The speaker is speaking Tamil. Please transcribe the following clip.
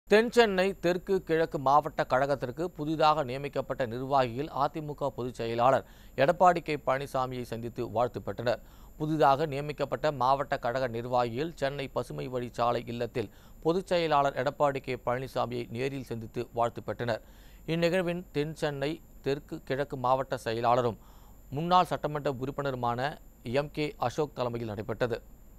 தென்சென்னை தெற்கு கிழக்கு மாவட்ட கழகத்திற்கு புதிதாக நியமிக்கப்பட்ட நிர்வாகிகள் அதிமுக பொதுச் செயலாளர் எடப்பாடி கே பழனிசாமியை சந்தித்து வாழ்த்து பெற்றனர். புதிதாக நியமிக்கப்பட்ட மாவட்ட கழக நிர்வாகிகள் சென்னை பசுமை வழிச்சாலை இல்லத்தில் பொதுச் செயலாளர் எடப்பாடி கே பழனிசாமியை நேரில் சந்தித்து வாழ்த்து பெற்றனர். இந்நிகழ்வின் தென்சென்னை தெற்கு கிழக்கு மாவட்ட செயலாளரும் முன்னாள் சட்டமன்ற உறுப்பினருமான எம்.கே. அசோக் தலைமையில் நடைபெற்றது.